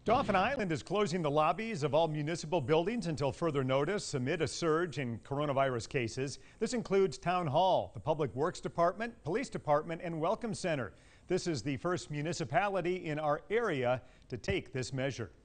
Dauphin Island is closing the lobbies of all municipal buildings until further notice amid a surge in coronavirus cases. This includes Town Hall, the Public Works Department, Police Department, and Welcome Center. This is the first municipality in our area to take this measure.